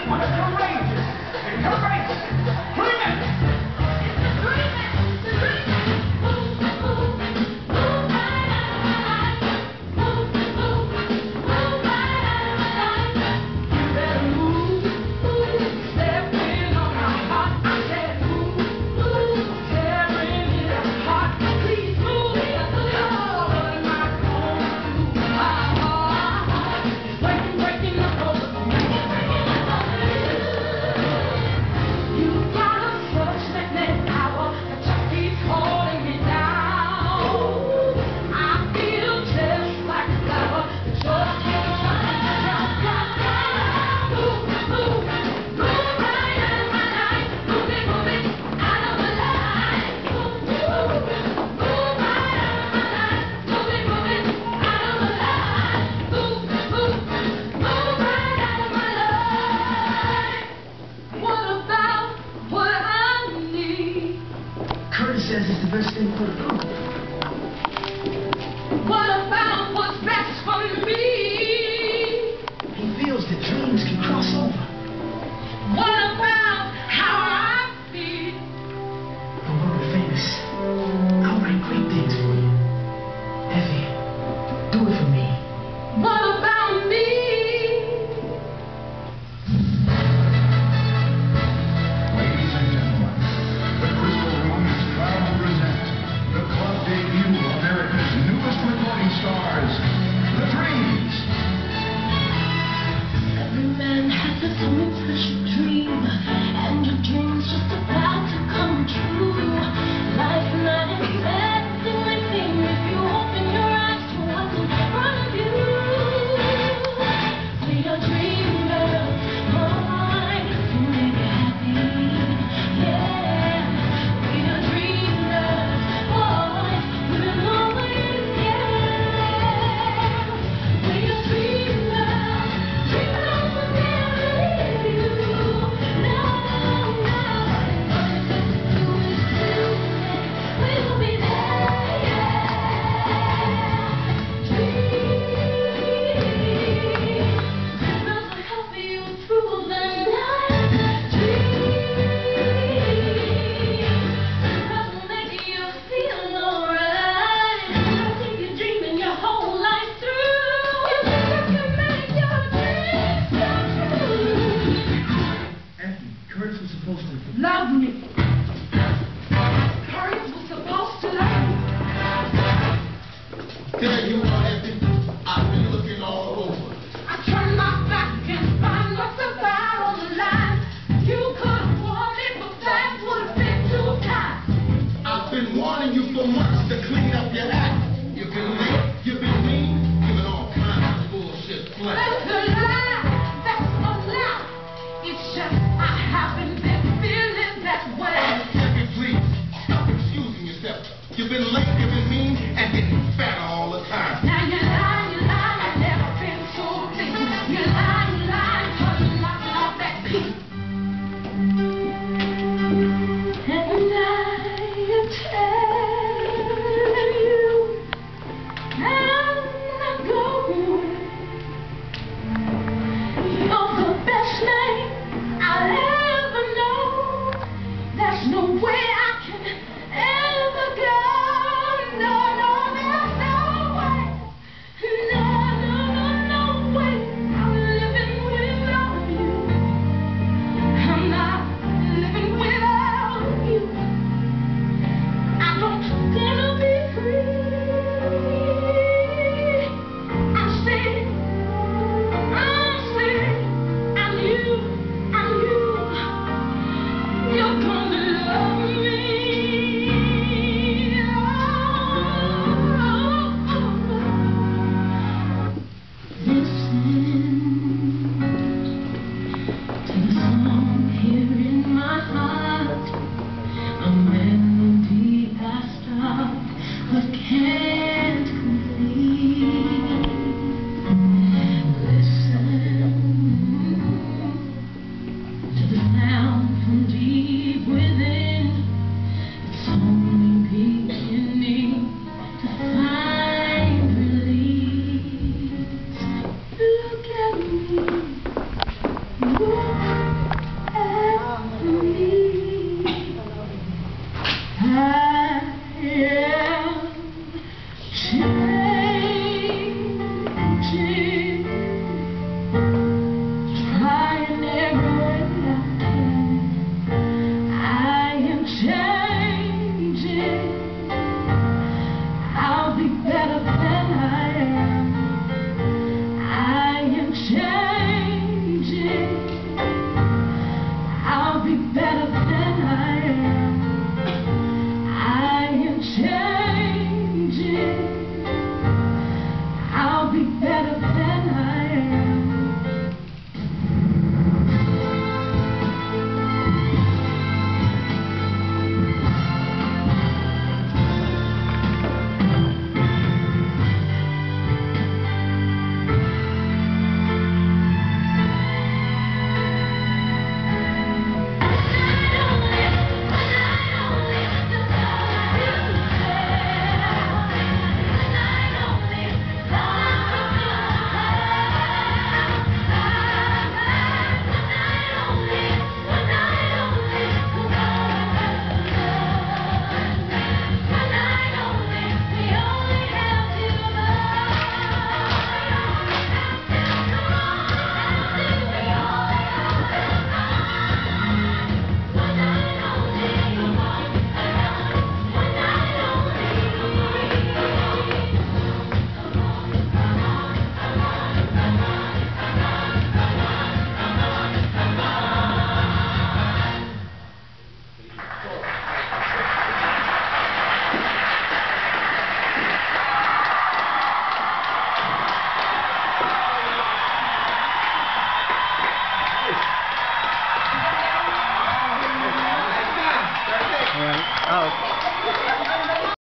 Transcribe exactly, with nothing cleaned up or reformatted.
Says it's the best thing for the group. What about what's best for me? He feels that dreams can cross over. What about how I feel? The world famous. I'll write great things for you. Effie, do it for me. What about me? Ladies and gentlemen, the Crystal Room is proud to present the club debut of America's newest recording stars, The Dreams. Every man has his own special dream, and your dream's just about to come true. Life's not exactly like thing if you open your eyes to what's in front of you. We are dreamers, mine to make you happy. Yeah, we are dreamers, boys, we'll always care. We are dreamers, dreamers will never leave you. No, no, nothing but do is do it. We'll be there, yeah. Dreams, dreamers will help you through the night. Dreams, dreamers will make you feel alright. Keep you dreaming your whole life through. You can make your dreams come true. Effie, Curtis was supposed to... Love me.